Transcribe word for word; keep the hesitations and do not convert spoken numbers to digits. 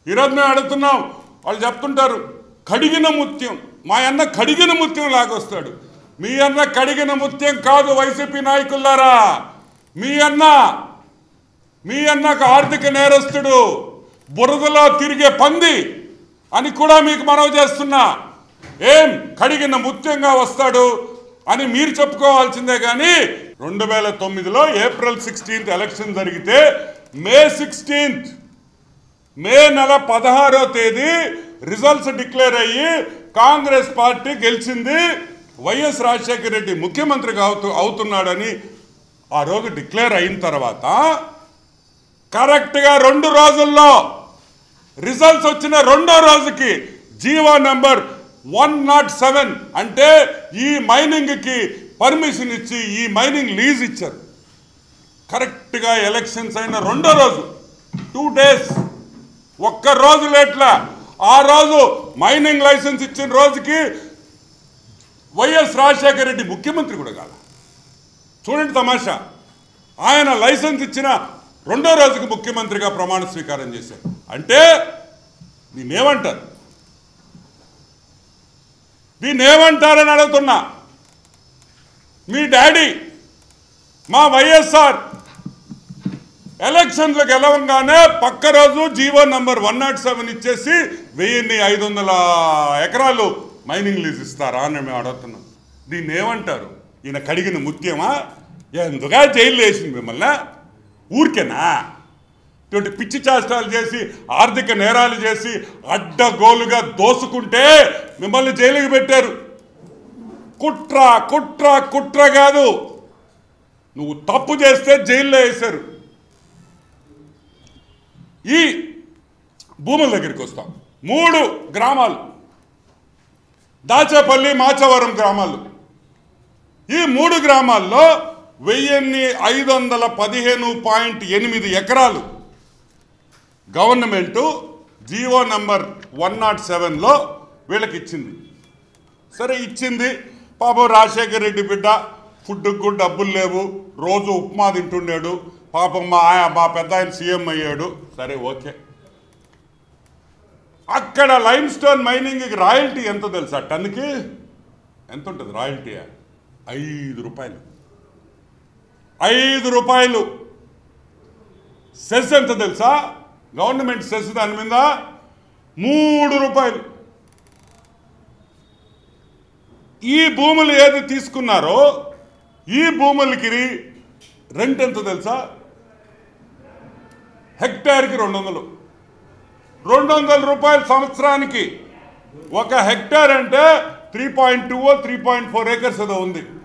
ఈరోజు మేము అడుగుతున్నాం, వాళ్ళు చెప్తుంటారు కడిగిన ముత్యం, మా అన్న కడిగిన ముత్యం లాగొస్తాడు. మీ అన్న కడిగిన ముత్యం కాదు వైసీపీ నాయకులారా. మీ అన్న మీ అన్నకు ఆర్థిక నేరస్తుడు, బురదలో తిరిగే పంది అని కూడా మీకు మనవి చేస్తున్నా. ఏం కడిగిన ముత్యంగా వస్తాడు అని మీరు చెప్పుకోవాల్సిందే. కానీ రెండు వేల తొమ్మిదిలో ఏప్రిల్ సిక్స్టీన్త్ ఎలక్షన్ జరిగితే మే సిక్స్టీన్త్ మే నెల పదహారో తేదీ రిజల్ట్స్ డిక్లేర్ అయ్యి కాంగ్రెస్ పార్టీ గెలిచింది, వైఎస్ రాజశేఖర రెడ్డి ముఖ్యమంత్రిగా అవుతూ అవుతున్నాడని ఆ రోజు డిక్లేర్ అయిన తర్వాత కరెక్ట్గా రెండు రోజుల్లో రిజల్ట్స్ వచ్చిన రెండో రోజుకి GO number one nought seven అంటే ఈ మైనింగ్కి పర్మిషన్ ఇచ్చి ఈ మైనింగ్ లీజ్ ఇచ్చారు. కరెక్ట్గా ఎలక్షన్స్ అయిన రెండో రోజు, టూ డేస్ ఒక్క రోజు లేట్లా. ఆ రోజు మైనింగ్ లైసెన్స్ ఇచ్చిన రోజుకి వైఎస్ రాజశేఖర రెడ్డి ముఖ్యమంత్రి కూడా కాదు. చూడండి తమాషా, ఆయన లైసెన్స్ ఇచ్చిన రెండో రోజుకి ముఖ్యమంత్రిగా ప్రమాణ స్వీకారం చేశారు. అంటే దీన్ని ఏమంటారు దీన్ని ఏమంటారని అడుగుతున్నా. మీ డాడీ మా వైఎస్ఆర్ ఎలక్షన్లు గెలవంగానే పక్క రోజు GO number one nought seven ఇచ్చేసి వెయ్యిన్ని ఐదు వందల ఎకరాలు మైనింగ్ లీజ్ ఇస్తారా అని మేము అడుగుతున్నాం. దీన్ని ఏమంటారు? ఈయన కడిగిన ముత్యమా? ఎందుగా జైలు వేసింది మిమ్మల్ని? ఊరికేనా? ఇటువంటి పిచ్చి చేష్టాలు చేసి ఆర్థిక నేరాలు చేసి అడ్డగోలుగా దోసుకుంటే మిమ్మల్ని జైలుకి పెట్టారు. కుట్ర కుట్ర కుట్ర కాదు, నువ్వు తప్పు చేస్తే జైల్లో వేశారు. ఈ భూముల దగ్గరికి వస్తాం. మూడు గ్రామాలు, దాచేపల్లి, మాచవరం గ్రామాలు. ఈ మూడు గ్రామాల్లో వెయ్యిన్ని ఐదు వందల పదిహేను పాయింట్ ఎనిమిది ఎకరాలు government GO number one nought సెవెన్లో వీళ్ళకి ఇచ్చింది. సరే ఇచ్చింది, పాపం రాజశేఖర రెడ్డి బిడ్డ ఫుడ్కి కూడా డబ్బులు లేవు, రోజు ఉప్మా తింటుండాడు. పాపం మా మా పెద్ద ఆయన సీఎం అయ్యాడు. సరే ఓకే. అక్కడ లైమ్ స్టోన్ మైనింగ్కి రాయల్టీ ఎంత తెలుసా? టన్నుకి ఎంత ఉంటుంది రాయల్టీ? ఐదు రూపాయలు ఐదు రూపాయలు సెస్ ఎంత తెలుసా? గవర్నమెంట్ సెస్ దాని మీద మూడు రూపాయలు. ఈ భూములు ఏది తీసుకున్నారో ఈ భూములకి రెంట్ ఎంత తెలుసా? హెక్టార్కి రెండు వందలు రెండు వందల రూపాయలు సంవత్సరానికి. ఒక హెక్టార్ అంటే three point two three point four acres ఏదో ఉంది.